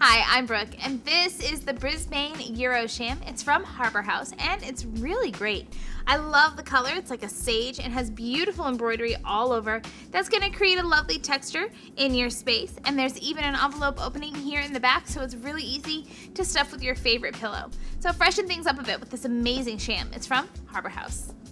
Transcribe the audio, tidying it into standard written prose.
Hi, I'm Brooke, and this is the Brisbane Euro Sham. It's from Harbour House, and it's really great. I love the color. It's like a sage and has beautiful embroidery all over. That's going to create a lovely texture in your space, and there's even an envelope opening here in the back, so it's really easy to stuff with your favorite pillow. So freshen things up a bit with this amazing sham. It's from Harbour House.